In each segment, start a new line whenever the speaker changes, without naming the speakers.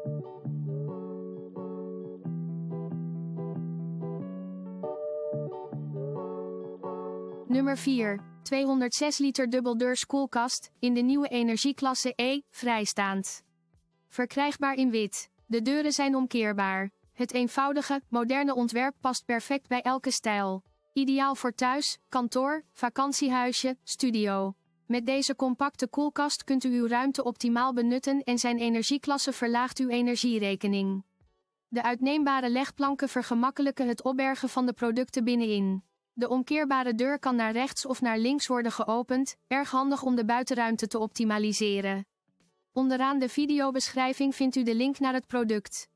Nummer 4. 206 liter dubbeldeurs koelkast, in de nieuwe energieklasse E, vrijstaand. Verkrijgbaar in wit. De deuren zijn omkeerbaar. Het eenvoudige, moderne ontwerp past perfect bij elke stijl. Ideaal voor thuis, kantoor, vakantiehuisje, studio. Met deze compacte koelkast kunt u uw ruimte optimaal benutten en zijn energieklasse verlaagt uw energierekening. De uitneembare legplanken vergemakkelijken het opbergen van de producten binnenin. De omkeerbare deur kan naar rechts of naar links worden geopend, erg handig om de buitenruimte te optimaliseren. Onderaan de videobeschrijving vindt u de link naar het product.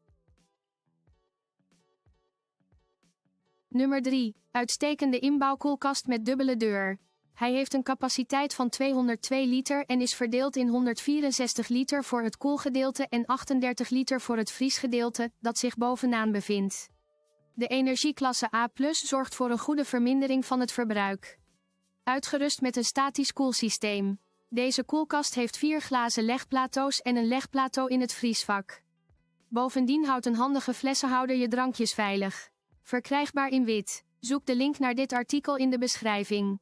Nummer 3. Uitstekende inbouwkoelkast met dubbele deur. Hij heeft een capaciteit van 202 liter en is verdeeld in 164 liter voor het koelgedeelte en 38 liter voor het vriesgedeelte, dat zich bovenaan bevindt. De energieklasse A+ zorgt voor een goede vermindering van het verbruik. Uitgerust met een statisch koelsysteem. Deze koelkast heeft 4 glazen legplateaus en een legplateau in het vriesvak. Bovendien houdt een handige flessenhouder je drankjes veilig. Verkrijgbaar in wit. Zoek de link naar dit artikel in de beschrijving.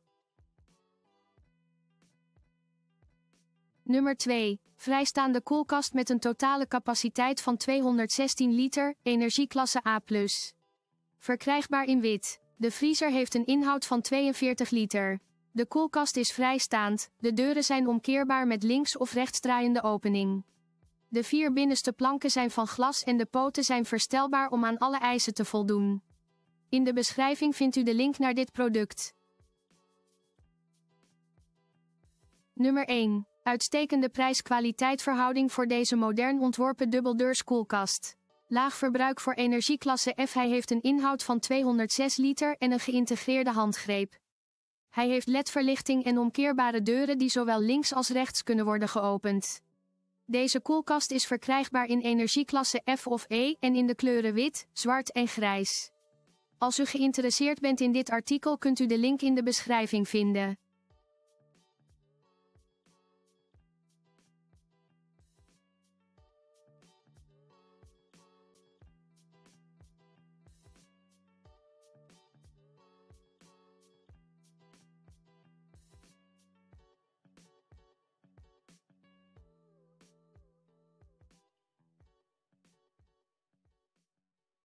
Nummer 2. Vrijstaande koelkast met een totale capaciteit van 216 liter, energieklasse A+. Verkrijgbaar in wit. De vriezer heeft een inhoud van 42 liter. De koelkast is vrijstaand, de deuren zijn omkeerbaar met links- of rechtsdraaiende opening. De 4 binnenste planken zijn van glas en de poten zijn verstelbaar om aan alle eisen te voldoen. In de beschrijving vindt u de link naar dit product. Nummer 1. Uitstekende prijs-kwaliteit verhouding voor deze modern ontworpen dubbeldeurs koelkast. Laag verbruik voor energieklasse F. Hij heeft een inhoud van 206 liter en een geïntegreerde handgreep. Hij heeft LED-verlichting en omkeerbare deuren die zowel links als rechts kunnen worden geopend. Deze koelkast is verkrijgbaar in energieklasse F of E en in de kleuren wit, zwart en grijs. Als u geïnteresseerd bent in dit artikel kunt u de link in de beschrijving vinden.